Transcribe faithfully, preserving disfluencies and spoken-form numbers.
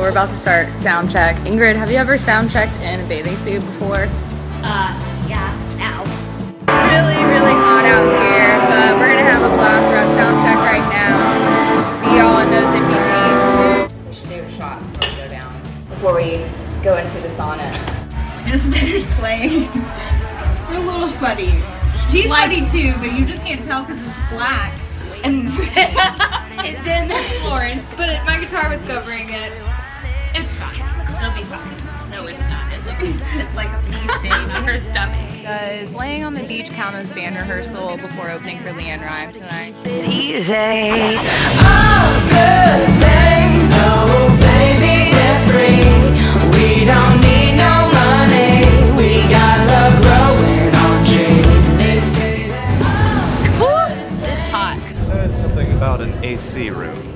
we're about to start sound check. Ingrid, have you ever sound checked in a bathing suit before? Uh, yeah, ow. It's really, really hot out here, but we're gonna have a blast. We're at sound check right now. See y'all in those empty seats. We should do a shot before we go down, before we go into the sauna. We just finished playing. We're a little sweaty. She's Like, sweaty too, but you just can't tell because it's black. And, and then there's Lauren, but my guitar was covering it. It's fine. It'll be fine. No, it's not. It looks, it's like a pea stain on her stomach. Does laying on the beach count as band rehearsal before opening for Leanne Rhyme tonight? Easy. All good things, oh baby, they're free. We don't need no money. We got love growing on trees. They say that. It's hot. Said something about an A C room.